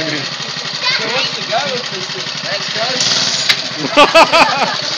wants to go with this thing? Let's go.